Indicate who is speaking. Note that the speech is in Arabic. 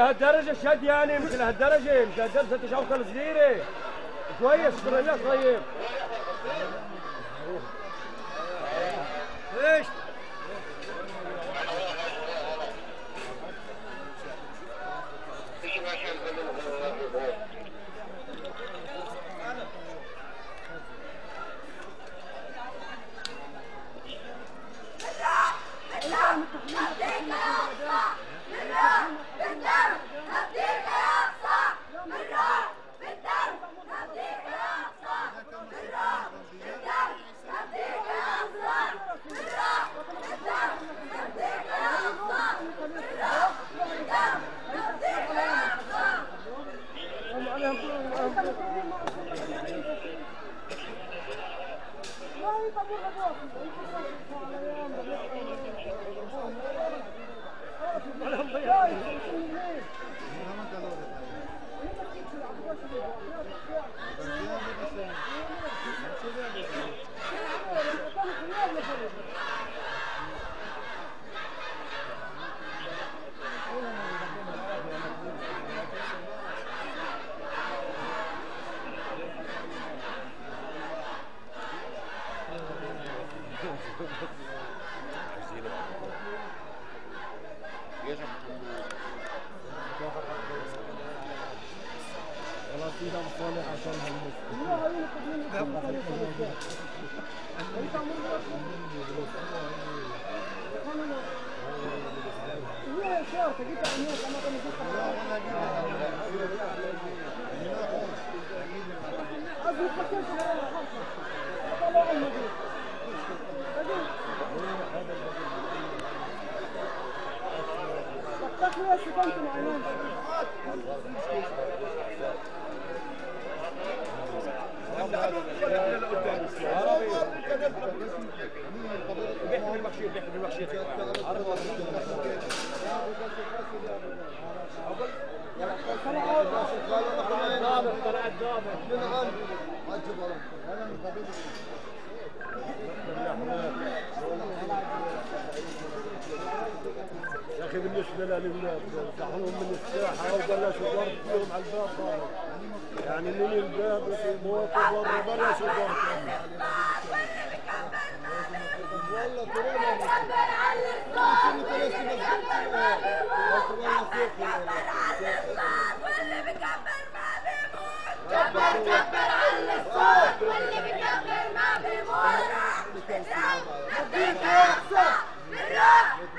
Speaker 1: لهالدرجة شد يعني مش لهالدرجة مش لهالدرجة تشوكة صغيرة كويس شكرا طيب ايش يا اخي بالنسبه للولاد صحنهم من الساحه وبلشوا ضرب فيهم على الباب ضرب يعني من الباب موقف ورا بلشوا ضرب والله كورونا كبر على الصوت واللي بكبر ما بيموت كبر على الصوت واللي بكبر ما بيموت بالراحه بالراحه